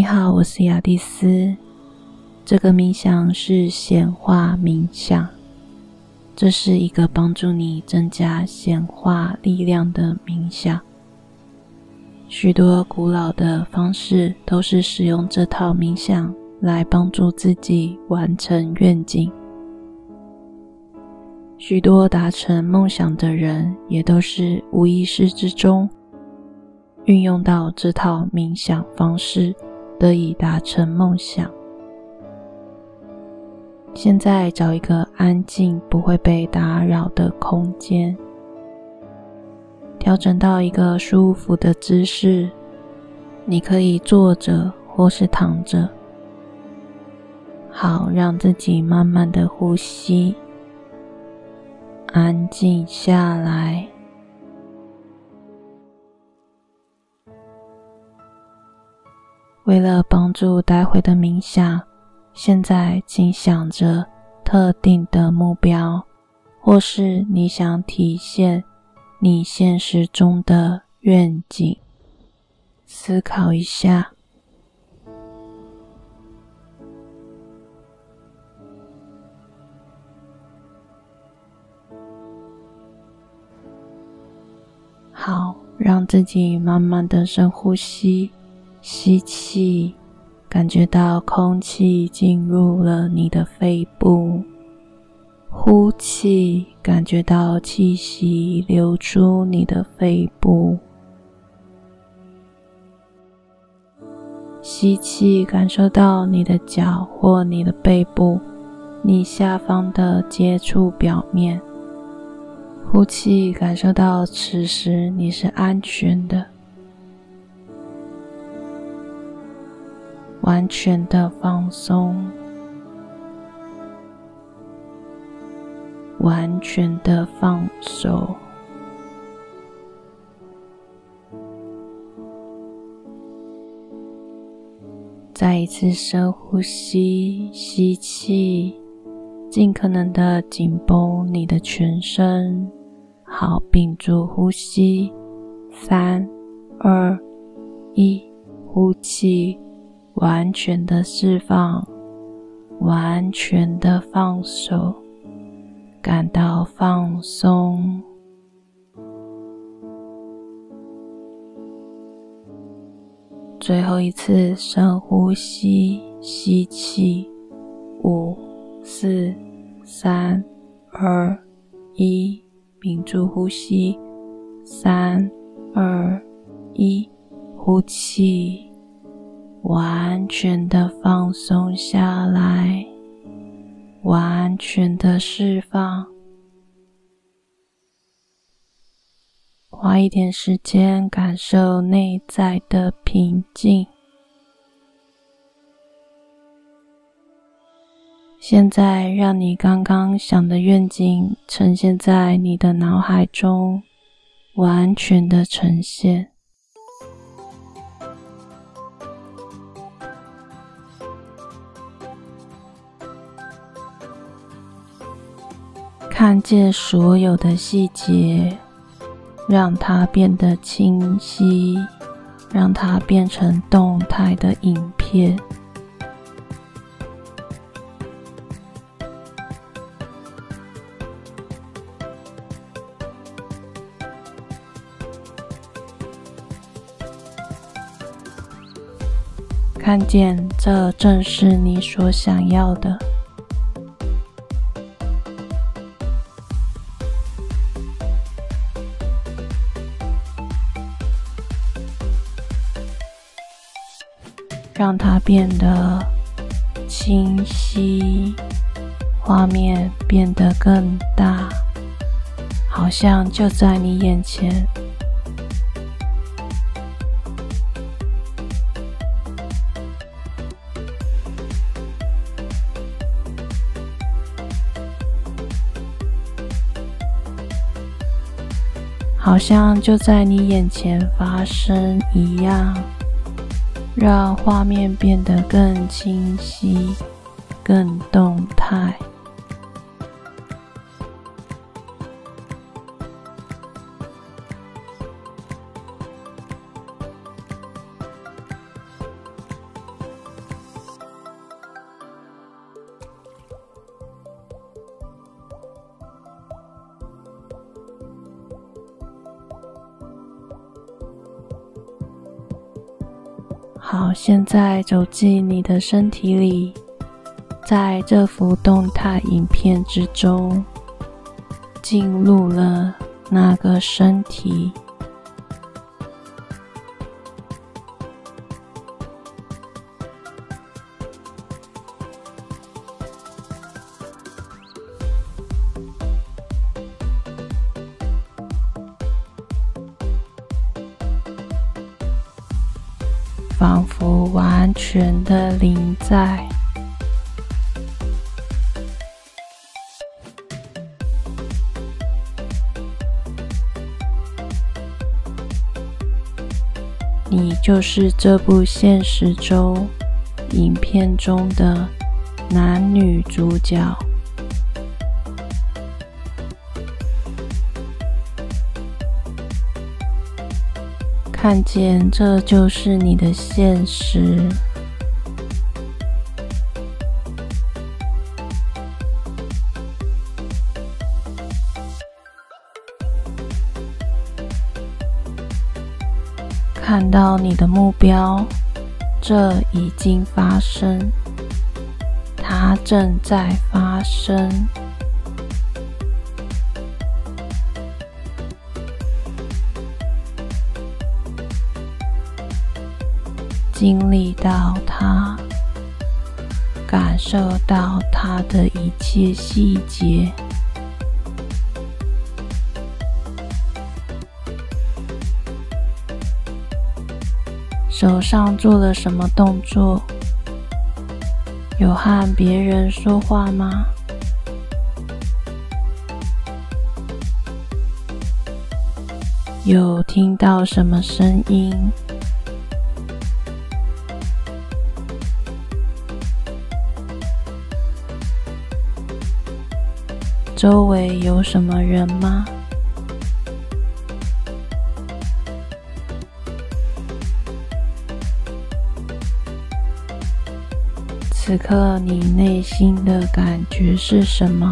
好，我是雅蒂斯。这个冥想是显化冥想，这是一个帮助你增加显化力量的冥想。许多古老的方式都是使用这套冥想来帮助自己完成愿景。许多达成梦想的人也都是无意识之中运用到这套冥想方式，得以达成梦想。现在找一个安静不会被打扰的空间，调整到一个舒服的姿势，你可以坐着或是躺着。好，让自己慢慢的呼吸，安静下来。为了帮助待会的冥想，现在请想着特定的目标，或是你想体现你现实中的愿景。思考一下。好，让自己慢慢的深呼吸，吸气，感觉到空气进入了你的肺部，呼气，感觉到气息流出你的肺部，吸气，感受到你的脚或你的背部，你下方的接触表面，呼气，感受到此时你是安全的，完全的放松，完全的放手。再一次深呼吸，吸气，尽可能的紧绷你的全身。好，屏住呼吸，3、2、1，呼气，完全的释放，完全的放手，感到放松。最后一次深呼吸，吸气，5、4、3、2、1，屏住呼吸，3、2、1，呼气，完全的放松下来，完全的释放。花一点时间感受内在的平静。现在让你刚刚想的愿景呈现在你的脑海中，完全的呈现。看见所有的细节，让它变得清晰，让它变成动态的影片。看见这正是你所想要的。让它变得清晰，画面变得更大，好像就在你眼前。好像就在你眼前发生一样，让画面变得更清晰、更动态。 好，现在走进你的身体里，在这幅动态影片之中，进入了那个身体。仿佛完全的临在，你就是这部现实中影片中的男女主角。看见这就是你的现实，看到你的目标，这已经发生，它正在发生。经历到它，感受到它的一切细节。手上做了什么动作？有和别人说话吗？有听到什么声音？周围有什么人吗？此刻你内心的感觉是什么？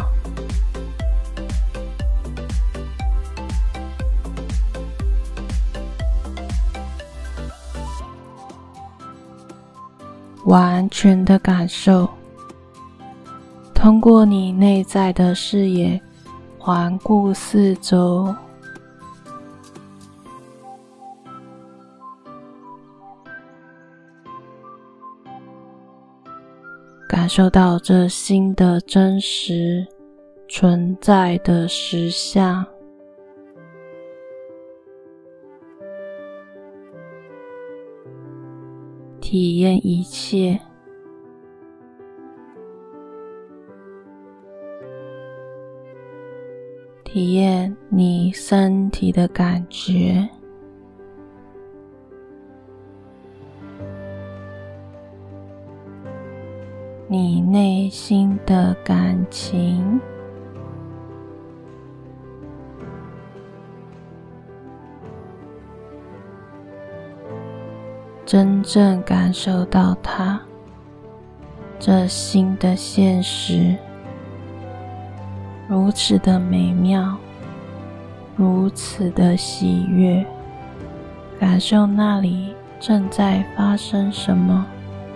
完全的感受。通过你内在的视野，环顾四周，感受到这新的真实存在的实相。体验一切。体验你身体的感觉，你内心的感情，真正感受到它，这新的现实。如此的美妙，如此的喜悦，感受那里正在发生什么。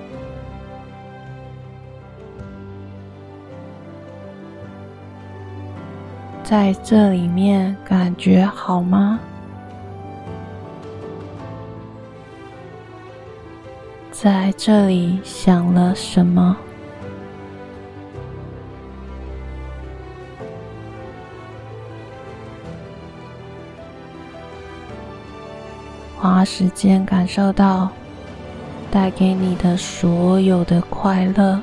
在这里面感觉好吗？在这里想了什么？花时间感受到带给你的所有的快乐，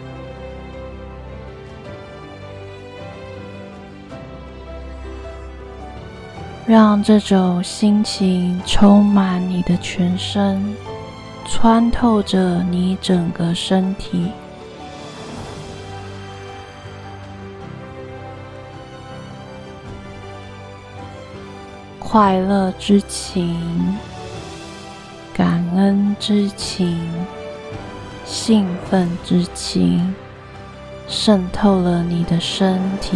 让这种心情充满你的全身，穿透着你整个身体。快乐之情，感恩之情，兴奋之情，渗透了你的身体。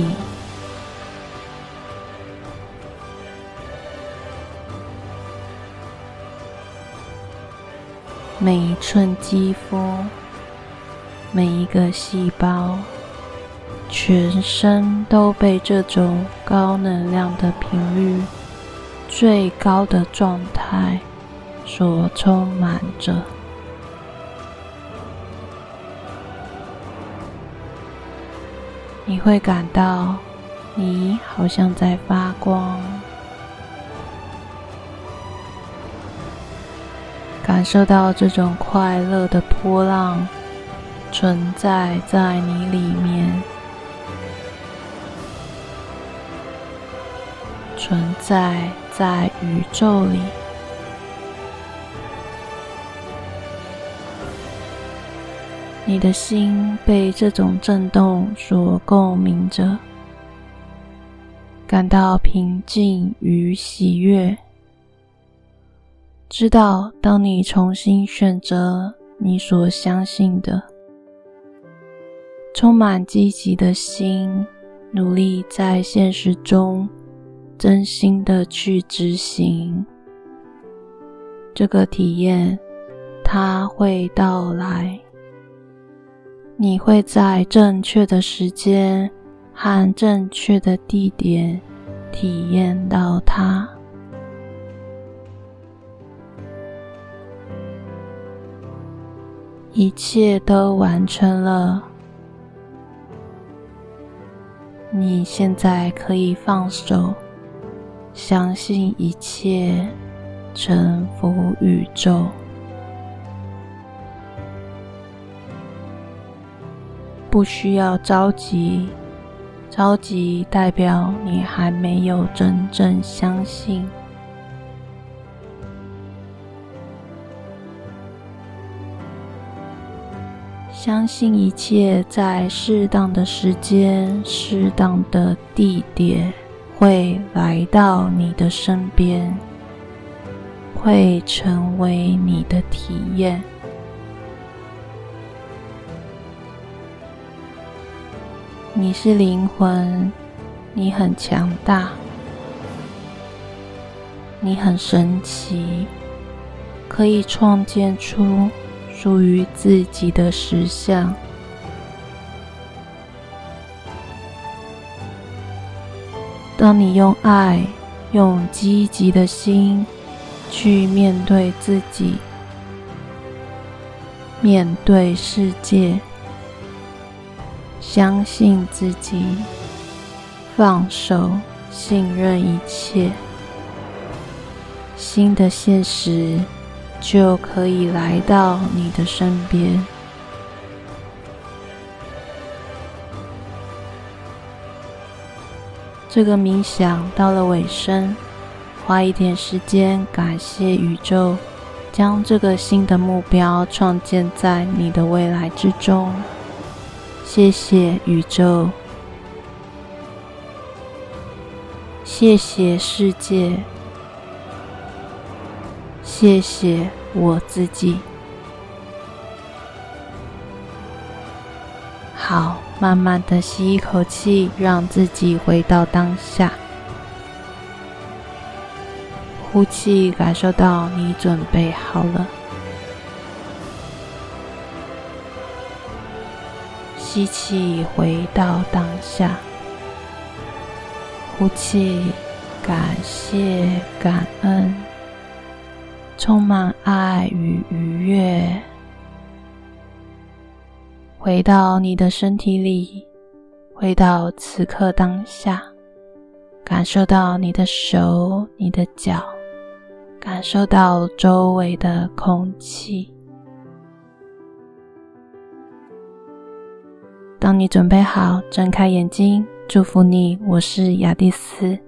每一寸肌肤，每一个细胞，全身都被这种高能量的频率最高的状态所充满着。你会感到你好像在发光，感受到这种快乐的波浪存在在你里面，存在在宇宙里。你的心被这种震动所共鸣着，感到平静与喜悦。知道当你重新选择你所相信的，充满积极的心，努力在现实中真心的去执行，这个体验它会到来。你会在正确的时间和正确的地点体验到它。一切都完成了，你现在可以放手，相信一切，臣服宇宙。不需要着急，着急代表你还没有真正相信。相信一切在适当的时间、适当的地点会来到你的身边，会成为你的体验。你是灵魂，你很强大，你很神奇，可以创建出属于自己的实相。当你用爱、用积极的心去面对自己，面对世界，相信自己，放手，信任一切，新的现实就可以来到你的身边。这个冥想到了尾声，花一点时间感谢宇宙，将这个新的目标创建在你的未来之中。谢谢宇宙，谢谢世界，谢谢我自己。好，慢慢的吸一口气，让自己回到当下。呼气，感受到你准备好了。吸气，回到当下。呼气，感谢、感恩，充满爱与愉悦。回到你的身体里，回到此刻当下，感受到你的手、你的脚，感受到周围的空气。当你准备好，睁开眼睛，祝福你，我是雅蒂斯。